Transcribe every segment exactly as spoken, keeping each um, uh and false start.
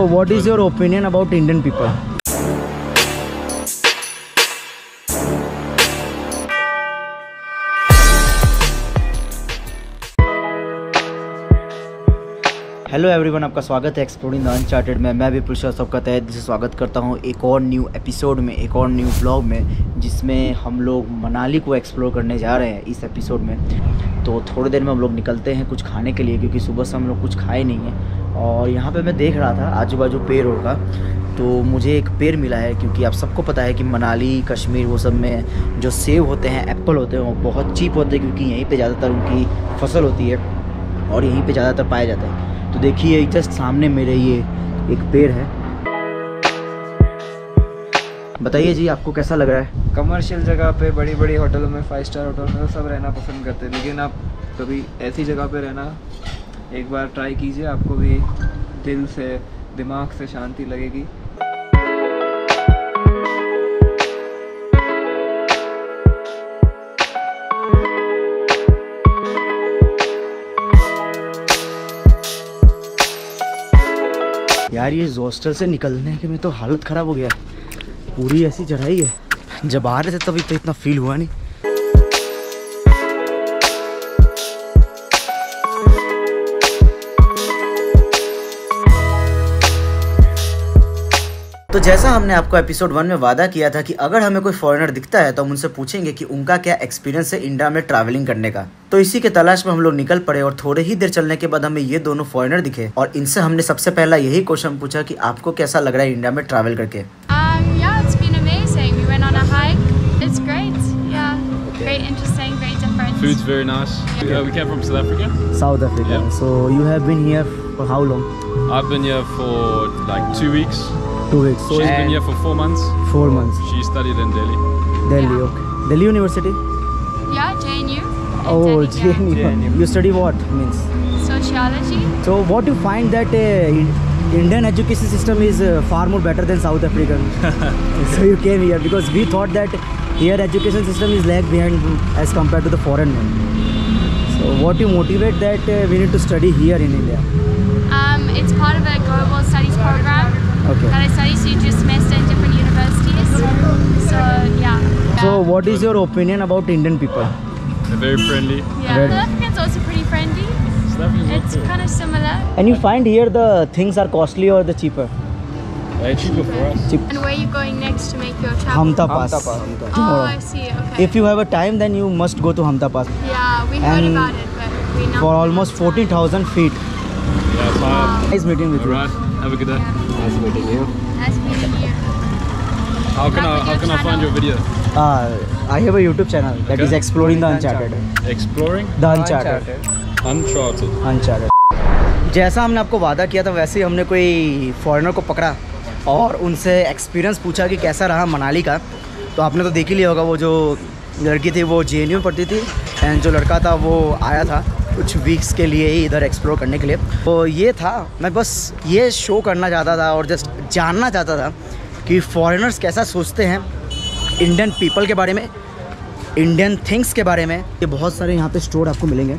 So what is your opinion about Indian people? Hello everyone, आपका स्वागत है exploring the uncharted में। मैं विपुल शाह सबका तहे दिल से स्वागत करता हूं एक और न्यू एपिसोड में, एक और न्यू ब्लॉग में, जिसमें हम लोग मनाली को एक्सप्लोर करने जा रहे हैं इस एपिसोड में। तो थोड़ी देर में हम लोग निकलते हैं कुछ खाने के लिए, क्योंकि सुबह से हम लोग कुछ खाए नहीं हैं। और यहाँ पे मैं देख रहा था आजू बाजू पेड़ होगा, तो मुझे एक पेड़ मिला है। क्योंकि आप सबको पता है कि मनाली, कश्मीर, वो सब में जो सेब होते हैं, एप्पल होते हैं, वो बहुत चीप होते हैं, क्योंकि यहीं पर ज़्यादातर उनकी फसल होती है और यहीं पर ज़्यादातर पाए जाते हैं। तो देखिए जस्ट सामने मेरे ये एक पेड़ है। बताइए जी, आपको कैसा लग रहा है? कमर्शियल जगह पे, बड़ी बड़ी होटलों में, फाइव स्टार होटल में सब रहना पसंद करते हैं, लेकिन आप कभी ऐसी जगह पे रहना एक बार ट्राई कीजिए, आपको भी दिल से, दिमाग से शांति लगेगी। यार ये हॉस्टल से निकलने के में तो हालत ख़राब हो गया है। पूरी ऐसी चढ़ाई है, जब आ रहे थे तभी तो इतना फील हुआ नहीं। तो जैसा हमने आपको एपिसोड वन में वादा किया था कि अगर हमें कोई फॉरेनर दिखता है तो हम उनसे पूछेंगे कि उनका क्या एक्सपीरियंस है इंडिया में ट्रैवलिंग करने का। तो इसी के तलाश में हम लोग निकल पड़े और थोड़े ही देर चलने के बाद हमें ये दोनों फॉरेनर दिखे और इनसे हमने सबसे पहला यही क्वेश्चन पूछा कि आपको कैसा लग रहा है इंडिया में ट्रैवल करके। Food's very nice. Okay. Uh, we came from South Africa. South Africa. Yeah. So you have been here for how long? I've been here for like two weeks. Two weeks. So She's been here for four months. Four months. She studied in Delhi. Delhi, Yeah. okay. Delhi University? Yeah, J N U. Oh, Delhi, J N U. J N U. You study what? Means. Sociology. So what you find that uh, Indian education system is uh, far more better than South African. So you came here because we thought that here education system is lag behind as compared to the foreign one. So what you motivate that uh, we need to study here in India? Um, it's part of a global studies program Okay. that I study, so you do a semester in different universities. So yeah. So what is your opinion about Indian people? They're very friendly. Yeah, Very- South Africans also pretty friendly. South Africans It's are kind of similar. And you find here the things are costly or the cheaper? They're cheaper for us. Cheap. And where are you going next to make your travel? Hamta Pass. Hamta Pass. Oh, Tomorrow. I see. Okay. If you have a time, then you must go to Hamta Pass Yeah, we heard And about it, but we not. for almost fourteen thousand feet. Yeah, it's hard. Nice meeting with you. Alright, have a good day. Nice meeting you. Nice meeting you. How can I how can I find your video? Uh, I have a YouTube channel that Okay. is Exploring the Uncharted. Exploring The Uncharted. Uncharted. Uncharted. जैसा हमने आपको वादा किया था वैसे ही हमने कोई foreigner को पकड़ा और उनसे एक्सपीरियंस पूछा कि कैसा रहा मनाली का। तो आपने तो देख ही लिया होगा, वो जो लड़की थी वो जे एन यू में पढ़ती थी एंड जो लड़का था वो आया था कुछ वीक्स के लिए ही इधर एक्सप्लोर करने के लिए। तो ये था, मैं बस ये शो करना चाहता था और जस्ट जानना चाहता था कि फॉरेनर्स कैसा सोचते हैं इंडियन पीपल के बारे में, इंडियन थिंग्स के बारे में। ये बहुत सारे यहाँ पे स्टोर आपको मिलेंगे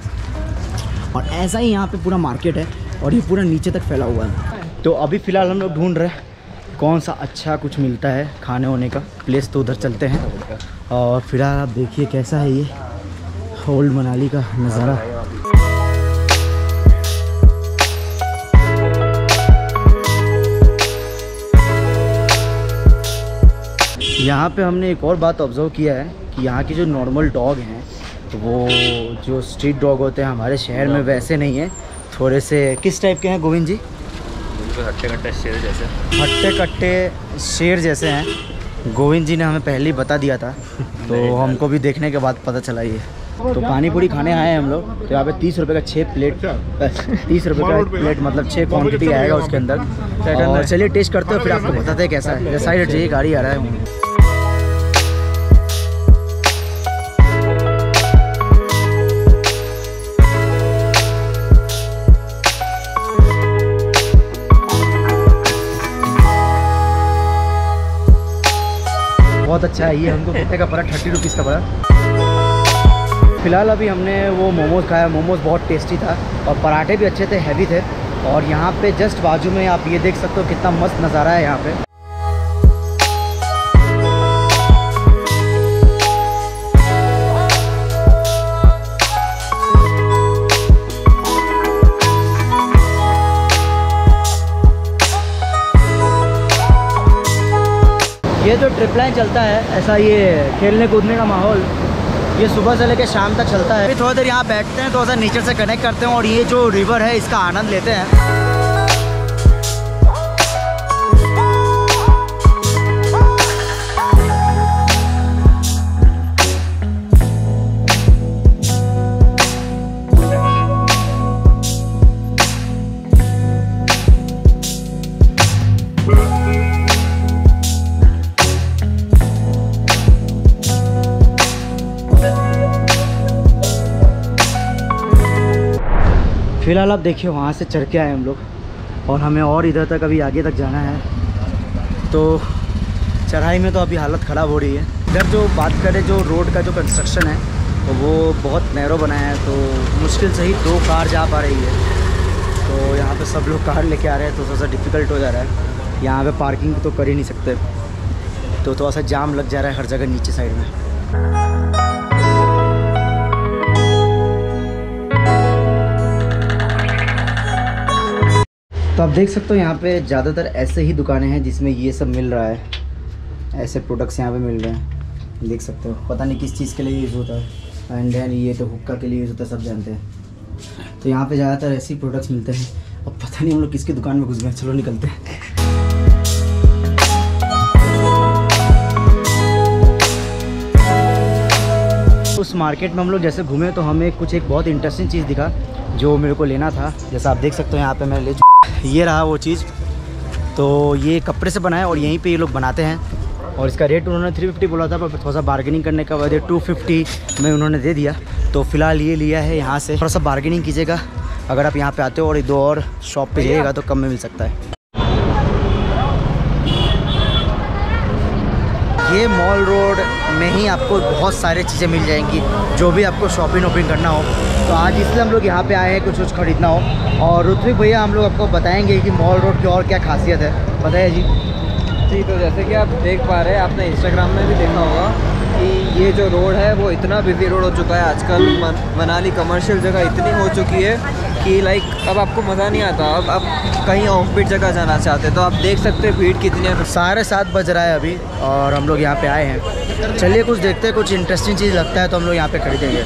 और ऐसा ही यहाँ पे पूरा मार्केट है और ये पूरा नीचे तक फैला हुआ है। तो अभी फ़िलहाल हम लोग ढूंढ रहे हैं कौन सा अच्छा कुछ मिलता है खाने होने का प्लेस, तो उधर चलते हैं। और फिलहाल आप देखिए कैसा है ये ओल्ड मनाली का नज़ारा। यहाँ पे हमने एक और बात ऑब्जर्व किया है कि यहाँ की जो नॉर्मल डॉग हैं तो वो जो स्ट्रीट डॉग होते हैं हमारे शहर में वैसे नहीं है, थोड़े से किस टाइप के हैं गोविंद जी? हट्टे कट्टे शेर जैसे। हट्टे कट्टे शेर जैसे हैं। गोविंद जी ने हमें पहले ही बता दिया था, तो हमको भी देखने के बाद पता चला ये। तो पानी पूरी खाने आए हैं हम लोग। तो यहाँ पे तीस रुपए का छः प्लेट तीस रुपए का प्लेट मतलब छः क्वांटिटी आएगा उसके अंदर। और चलिए टेस्ट करते हो फिर आपको बताते हैं कैसा है। साइड हटिए, गाड़ी आ रहा है। बहुत अच्छा है ये, हमको कितने का पड़ा? थर्टी रुपीज़ का पड़ा। फिलहाल अभी हमने वो मोमोज़ खाया, मोमोज़ बहुत टेस्टी था और पराठे भी अच्छे थे, हैवी थे। और यहाँ पे जस्ट बाजू में आप ये देख सकते हो कितना मस्त नज़ारा है यहाँ पे। ये जो ट्रिप लाइन चलता है ऐसा, ये खेलने कूदने का माहौल ये सुबह से लेकर शाम तक चलता है। थोड़ी देर यहाँ बैठते हैं, थोड़ा सा नेचर से कनेक्ट करते हैं और ये जो रिवर है इसका आनंद लेते हैं। फिलहाल आप देखिए वहाँ से चढ़ के आए हम लोग और हमें और इधर तक अभी आगे तक जाना है। तो चढ़ाई में तो अभी हालत ख़राब हो रही है। इधर जो बात करें जो रोड का जो कंस्ट्रक्शन है तो वो बहुत नैरो बनाया है, तो मुश्किल से ही दो कार जा पा रही है। तो यहाँ पे सब लोग कार लेके आ रहे हैं तो थोड़ा सा डिफ़िकल्ट हो जा रहा है। यहाँ पे पार्किंग तो कर ही नहीं सकते, तो थोड़ा सा जाम लग जा रहा है हर जगह नीचे साइड में। तो आप देख सकते हो यहाँ पे ज़्यादातर ऐसे ही दुकानें हैं जिसमें ये सब मिल रहा है। ऐसे प्रोडक्ट्स यहाँ पे मिल रहे हैं, देख सकते हो। पता नहीं किस चीज़ के लिए यूज़ होता है, एंड देन ये तो हुक्का के लिए यूज़ होता है, सब जानते हैं। तो यहाँ पे ज़्यादातर ऐसे ही प्रोडक्ट्स मिलते हैं। अब पता नहीं हम लोग किसकी दुकान में घुस गए, चलो निकलते हैं। उस मार्केट में हम लोग जैसे घूमे तो हमें कुछ एक बहुत इंटरेस्टिंग चीज़ दिखा जो मेरे को लेना था। जैसा आप देख सकते हो यहाँ पे मैं ले, ये रहा वो चीज़। तो ये कपड़े से बना है और यहीं पे ये लोग बनाते हैं और इसका रेट उन्होंने थ्री फिफ्टी बोला था, पर थोड़ा सा बार्गेनिंग करने का वजह टू फिफ्टी में उन्होंने दे दिया। तो फ़िलहाल ये लिया है यहाँ से। थोड़ा सा बार्गेनिंग कीजिएगा अगर आप यहाँ पे आते हो और दो और शॉप पे जाइएगा तो कम में मिल सकता है। ये मॉल रोड में ही आपको बहुत सारी चीज़ें मिल जाएंगी जो भी आपको शॉपिंग वॉपिंग करना हो। तो आज इसलिए हम लोग यहाँ पे आए हैं, कुछ कुछ खरीदना हो। और ऋत्विक भैया हम लोग आपको बताएंगे कि मॉल रोड की और क्या खासियत है, बताइए जी। जी, तो जैसे कि आप देख पा रहे हैं, आपने इंस्टाग्राम में भी देखा होगा कि ये जो रोड है वो इतना बिजी रोड हो चुका है आजकल। मन, मनाली कमर्शियल जगह इतनी हो चुकी है कि लाइक अब आपको मज़ा नहीं आता। अब आप कहीं ऑफ बीट जगह जाना चाहते हैं तो आप देख सकते हैं भीड़ कितनी है। साढ़े सात बज रहा है अभी और हम लोग यहाँ पे आए हैं। चलिए कुछ देखते हैं, कुछ इंटरेस्टिंग चीज़ लगता है तो हम लोग यहाँ पे खरीदेंगे।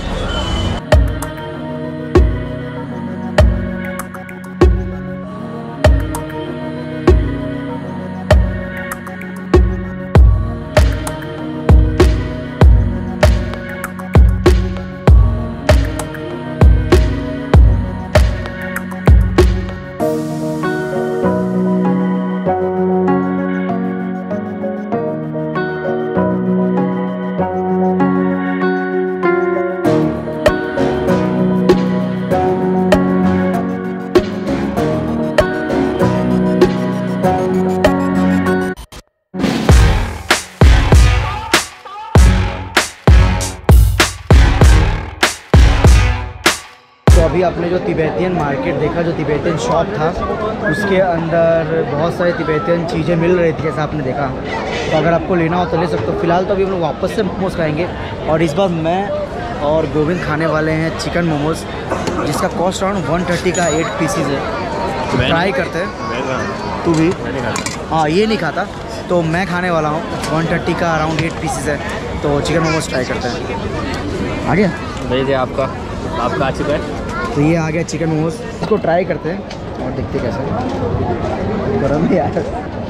अभी आपने जो तिब्बतियन मार्केट देखा, जो तिब्बतियन शॉप था, उसके अंदर बहुत सारी तिब्बतियन चीज़ें मिल रही थी जैसा आपने देखा। तो अगर आपको लेना हो तो ले सकते हो। फिलहाल तो अभी हम लोग वापस से मोमोज खाएंगे और इस बार मैं और गोविंद खाने वाले हैं चिकन मोमोज, जिसका कॉस्ट अराउंड वन थर्टी का एट पीसीज है। तो ट्राई करते हैं। तू भी? हाँ, ये नहीं खाता तो मैं खाने वाला हूँ। वन थर्टी का अराउंड एट पीसीज है, तो चिकन मोमोज ट्राई करते हैं। आ गया भेज आपका आपका आ चुका है। तो ये आ गया चिकन मोमोज, इसको ट्राई करते हैं और देखते कैसे गरम है यार,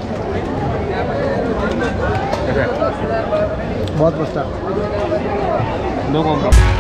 बहुत मस्त। No compromise.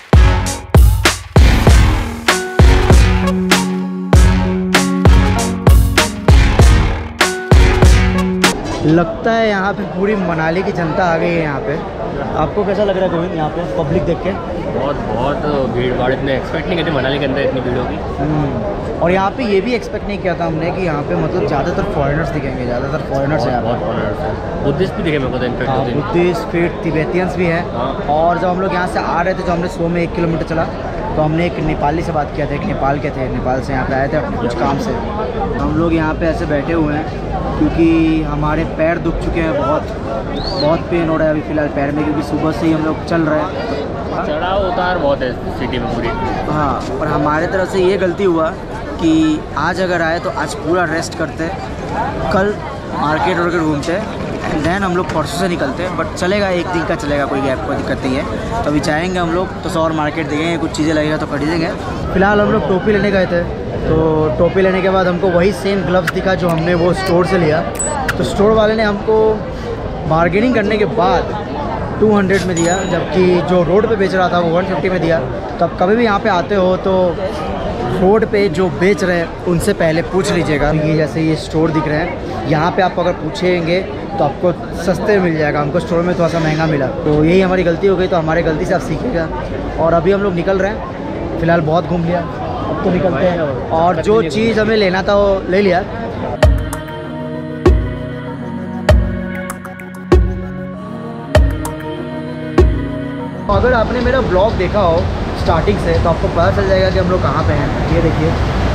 लगता है यहाँ पे पूरी मनाली की जनता आ गई है यहाँ पे। आपको कैसा लग रहा है गोविंद यहाँ पे पब्लिक देख के? बहुत बहुत भीड़ भाड़, इतने एक्सपेक्ट नहीं करते मनाली के अंदर इतनी भीड़ होगी। और यहाँ पे ये भी एक्सपेक्ट नहीं किया था हमने कि यहाँ पे मतलब ज़्यादातर फॉरेनर्स दिखेंगे, ज़्यादातर फॉरेनर्स हैं। बहुत फॉरेनर्स हैं, बुद्धिस्ट भी दिखे मेरे को तो इनफैक्ट। बुद्धिस्ट, फिर तिब्बतियंस भी हैं। और जब हम लोग यहाँ से आ रहे थे, जो हमने सो में एक किलोमीटर चला, तो हमने एक नेपाली से बात किया था, एक नेपाल के थे, नेपाल से यहाँ पे आए थे अपने कुछ काम से। हम लोग यहाँ पे ऐसे बैठे हुए हैं क्योंकि हमारे पैर दुख चुके हैं, बहुत बहुत पेन हो रहा है अभी फ़िलहाल पैर में, क्योंकि सुबह से ही हम लोग चल रहे हैं। चढ़ाव उतार बहुत है सिटी में पूरी। हाँ, और हमारे तरफ से ये गलती हुआ कि आज अगर आए तो आज पूरा रेस्ट करते, कल मार्केट वार्केट घूमते एंड देन हम लोग परसों से निकलते हैं। बट चलेगा, एक दिन का चलेगा, कोई गैप कोई दिक्कत नहीं है। तो अभी जाएंगे हम लोग तो सौ और मार्केट देखेंगे, कुछ चीज़ें लगेगा तो खरीदेंगे। फ़िलहाल हम लोग टोपी लेने गए थे, तो टोपी लेने के बाद हमको वही सेम ग्लव्स दिखा जो हमने वो स्टोर से लिया। तो स्टोर वाले ने हमको बार्गेनिंग करने के बाद टू हंड्रेड में दिया, जबकि जो रोड पे बेच रहा था वो वन फिफ्टी में दिया। तो अब कभी भी यहाँ पे आते हो तो रोड पे जो बेच रहे हैं उनसे पहले पूछ लीजिएगा। ये जैसे ये स्टोर दिख रहे हैं, यहाँ पे आप अगर पूछेंगे तो आपको सस्ते में मिल जाएगा। हमको स्टोर में थोड़ा सा महंगा मिला, तो यही हमारी गलती हो गई। तो हमारी गलती से आप सीखिएगा। और अभी हम लोग निकल रहे हैं, फ़िलहाल बहुत घूम लिया, अब तो निकलते हैं। और जो चीज़ हमें लेना था वो ले लिया। अगर आपने मेरा ब्लॉग देखा हो स्टार्टिंग से तो आपको पता चल जाएगा कि हम लोग कहाँ पे हैं। ये देखिए,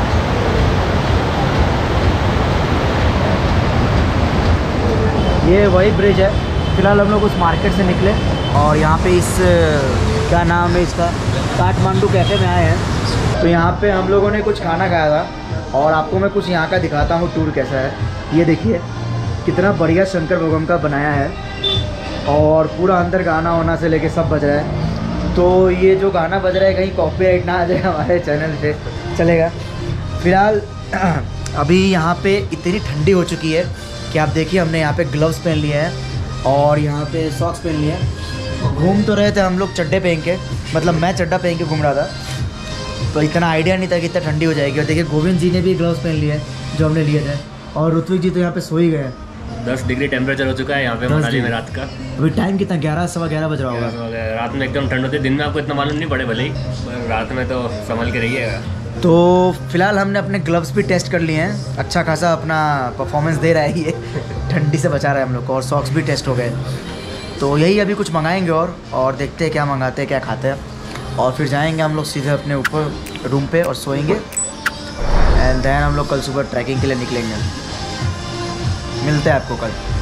ये वही ब्रिज है। फ़िलहाल हम लोग उस मार्केट से निकले और यहाँ पे इस क्या नाम है इसका, काठमांडू कैफ़े में आए हैं। तो यहाँ पे हम लोगों ने कुछ खाना खाया था और आपको मैं कुछ यहाँ का दिखाता हूँ टूर कैसा है। ये देखिए कितना बढ़िया शंकर भगवान का बनाया है और पूरा अंदर गाना वाना से लेके सब बज रहा है। तो ये जो गाना बज रहा है कहीं कॉपीराइट ना आ जाए हमारे चैनल पे, चलेगा। फ़िलहाल अभी यहाँ पे इतनी ठंडी हो चुकी है कि आप देखिए हमने यहाँ पे ग्लव्स पहन लिए हैं और यहाँ पे सॉक्स पहन लिए हैं। घूम तो रहे थे हम लोग चड्डे पहन के, मतलब मैं चड्डा पहन के घूम रहा था, तो इतना आइडिया नहीं था कि इतना ठंडी हो जाएगी। और देखिए गोविंद जी ने भी ग्लव्स पहन लिए हैं जो हमने लिए थे, और ऋत्विक जी तो यहाँ पे सो ही गए। दस डिग्री टेम्परेचर हो चुका है यहाँ पे मनाली में रात का। अभी टाइम कितना, ग्यारह सवा ग्यारह बज रहा होगा। रात में एकदम ठंड होती है, दिन में आपको इतना मालूम नहीं पड़े भले ही, पर रात में तो संभल के रहिएगा। तो फ़िलहाल हमने अपने ग्लव्स भी टेस्ट कर लिए हैं, अच्छा खासा अपना परफॉर्मेंस दे रहा है ये ठंडी से बचा रहा है हम लोग को। और सॉक्स भी टेस्ट हो गए। तो यही अभी कुछ मंगाएंगे और और देखते हैं क्या मंगाते हैं, क्या खाते हैं। और फिर जाएंगे हम लोग सीधे अपने ऊपर रूम पे और सोएंगे एंड देन हम लोग कल सुबह ट्रैकिंग के लिए निकलेंगे। मिलते हैं आपको कल।